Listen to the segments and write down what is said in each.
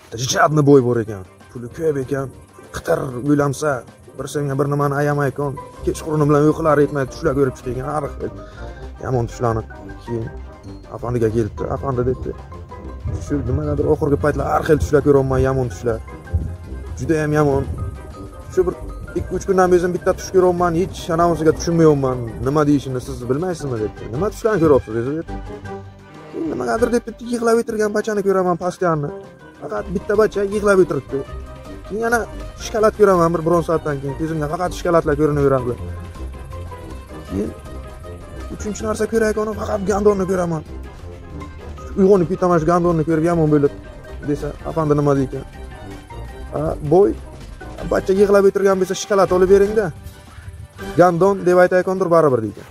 Jijabni bo'y bor ekan, puli ko'p ekan, qitir uylansa, bir senga bir nimani ayamaykan, kechqurun bilan uyqulari yetmay tushlar ko'rib chiqgan, har xil yomon tushlarni. Keyin afandiga kelibdi. Afandi debdi, shu nimagadir oxirgi paytlar har xil tushlar ko'raman, yomon tushlar. Juda ham yomon. Shu bir 2-3 kundan beri bitta tush ko'raman, hech anavisiga tushunmayapman. Nima deyishini siz bilmaysizmi debdi. Nima tushlarni ko'ryapsiz debdi. Nimagadir debdi, yig'lab o'tirgan bachani ko'raman pastyanni. Faqat bitta bacha yig'lab o'tiribdi. Keyin yana shikolat ko'raman bir 1 soatdan keyin. Ko'zimga faqat shikolatlar ko'rinaveradi. Keyin uchinchi narsa ko'rayotgan faqat gandonni ko'raman. Uyg'onib ketaman, shu gandonni ko'rib yomon bo'lib desa, afandi nima deykan? Boy bacha yig'lab o'tirgan bo'lsa shikolat olib bering-da. Gandon deb aytayotgandir baribir deydi.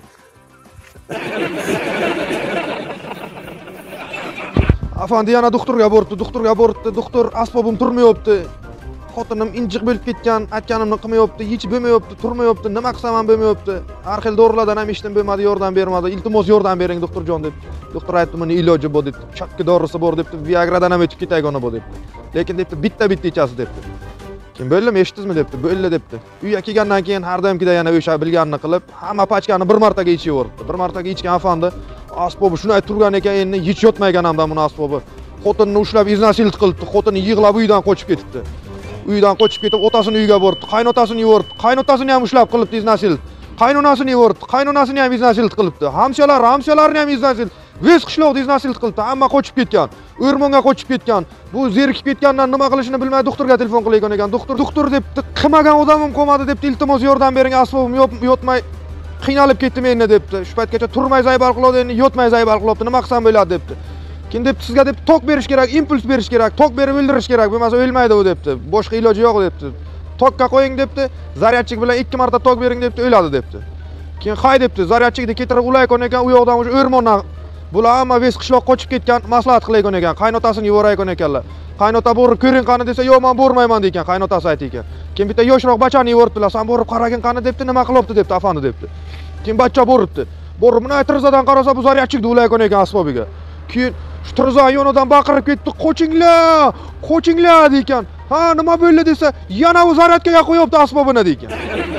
Afandi yana doktorga boribdi, doktor asbobim turmayapti. Xotinim injiq bo'lib ketgan, aytganimni qilmayapti, hech bo'lmayapti, turmayapti, nima qilsam ham bo'lmayapti. Har xil dorilardan ham ishtim bo'lmadi, yordam bermadi. Iltimos yordam bering doktorjon deb. Doktor aytdi, "Meni iloji bor" deb. Chakki dorisi bor debdi, Viagradan ham o'tib ketayotgani bor debdi. Lekin debdi, bitta ichasiz debdi. Keyin "Bo'ldimi, eshitdingizmi" debdi. "Bo'ldi" debdi. Uyga kelgandan keyin har doimgidek yana o'sha bilganini qilib, hamma pachkani bir martaga ichaverdi. Bir martaga ichgan afandi asbobi shuni aytib turgan ekan, endi hech yotmagan hamda buni asbobi. Xotinini ushlab iznasilik qilibdi, xotini yig'lab uydan qochib ketibdi. Uydan qochib ketib, otasini uyiga bordi, qaynotasini yubordi, qaynotasini ham ushlab qilibdi iznasilik. Qaynonasini yubordi, qaynonasini ham iznasilik qilibdi. Hamshalarini ham iznasilik. Vez qishloqda iznasilik qilibdi, hamma qochib ketgan. O'rmonga qochib ketgan. Bu zerikib ketgandan nima qilishini bilmay doktorga telefon qilayotgan ekan. Doktor debdi, "Qilmagan odamim qolmadi" debdi. "Iltimos yordam bering, asbobim yotmay qiynalib ketdim endi" debdi. "Shu paytgacha turmay zaybal qiladi, endi yotmay zaybal qilyapti. Nima qilsam bo'ladi" debdi. Keyin debdi, "Sizga debdi tok berish kerak, impuls berish kerak, tok berib o'ldirish kerak, bo'lmasa o'lmaydi u" debdi. "Boshqa iloji yo'q" debdi. "Tokka qo'ying" debdi. "Zaryadchik bilan 2 marta tok bering" debdi, "o'ladi" debdi. Keyin "Hay" debdi, zaryadchikni ketirib ulayotgan ekan, u yoqdan o'sha o'rmondan bular hamma vez qishloq qochib ketgan, maslahat qilayotgan ekan, qaynotasini yuborayotgan ekanlar. Qaynota borib ko'ring qani desa, "Yo'q, men bormayman" degan, qaynotasi aytdi ekan. Keyin bitta yoshroq bachani yuboribdilar, "Sen borib qaragin qani" debdi, "Nima qilyapti" debdi, "Afandi" debdi. Keyin bacha boribdi. Borib buni aytirzadan qarasa, bu zaryadchikni ulayotgan ekan asbobiga. Keyin shu Tirzan yonidan baqirib ketdi, "Qo'chinglar" degan. "Ha, nima bo'ldi" desa, "Yana u zaryadkaga qo'yibdi asbobini" degan.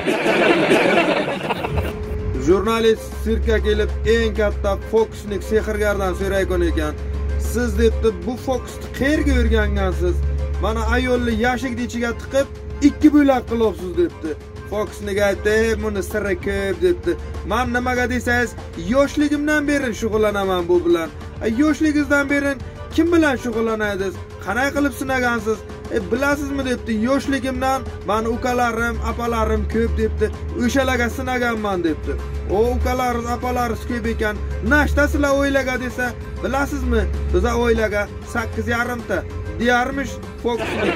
Jurnalist sirkka kelib eng katta fokusnik sehrgardan so'rayotgan ekan. "Siz" debdi, "bu fokusni qayerga o'rgangansiz? Mana ayolni yashikning ichiga tiqib 2 bo'lak qilyapsiz" debdi. Fokusniga aytdi, "Buni sirri ko'p" debdi. "Men nimaga desangiz, yoshligimdan beri shug'ullanaman bu bilan. Yoshligingizdan beri kim bilan shug'ullanasiz? Qanday qilib sinagansiz? Bilasizmi" debdi. "Yoshligimdan meni ukalarim, apalarim ko'p" debdi. "O'shalarga sinaganman" debdi. "O ukalaringiz, apalaringiz ko'p ekan, nechtasizlar oilaga" desa, "Bilasizmi, bizning oilaga 8,5 ta deyarmish fokusnik."